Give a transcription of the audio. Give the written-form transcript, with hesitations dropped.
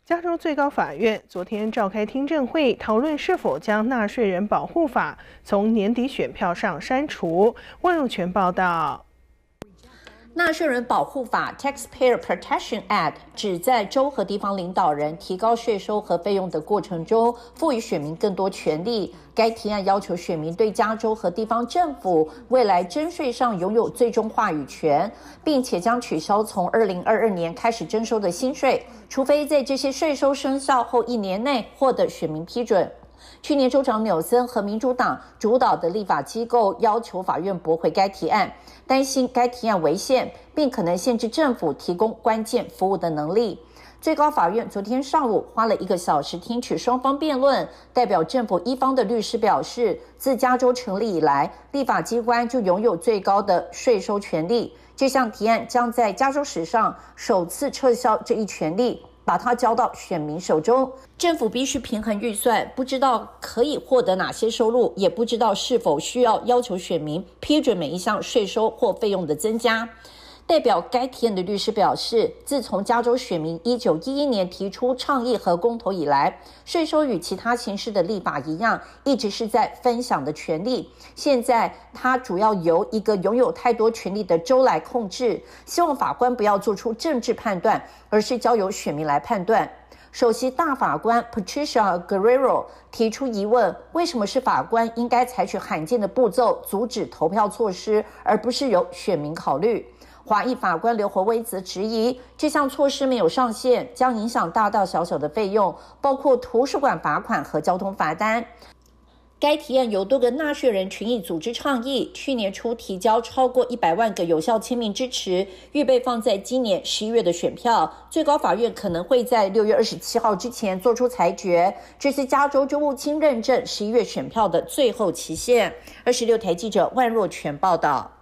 加州最高法院昨天召开听证会，讨论是否将纳税人保护法从年底选票上删除。万入全报道。 纳税人保护法 （Taxpayer Protection Act） 旨在州和地方领导人提高税收和费用的过程中，赋予选民更多权利。该提案要求选民对加州和地方政府未来征税上拥有最终话语权，并且将取消从2022年开始征收的新税，除非在这些税收生效后1年内获得选民批准。去年州长纽森和民主党主导的立法机构要求法院驳回该提案，担心该提案违宪，并可能限制政府提供关键服务的能力。最高法院昨天上午花了1个小时听取双方辩论，代表政府一方的律师表示，自加州成立以来，立法机关就拥有最高的税收权利。这项提案将在加州史上首次撤销这一权利，把它交到选民手中。政府必须平衡预算，不知道可以获得哪些收入，也不知道是否需要求选民批准每一项税收或费用的增加。代表该提案的律师表示，自从加州选民1911年提出倡议和公投以来，税收与其他形式的立法一样，一直是在分享的权利。现在它主要由一个拥有太多权力的州来控制，希望法官不要做出政治判断，而是交由选民来判断。首席大法官 Patricia Guerrero 提出疑问，为什么是法官应该采取罕见的步骤阻止投票措施，而不是由选民考虑？华裔法官刘和威则质疑，这项措施没有上限，将影响大大小小的费用，包括图书馆罚款和交通罚单。该提案由多个纳税人群益组织倡议，去年初提交超过100万个有效签名支持，预备放在今年11月的选票。最高法院可能会在6月27号之前做出裁决，这是加州州务卿认证11月选票的最后期限。26台记者万若全报道。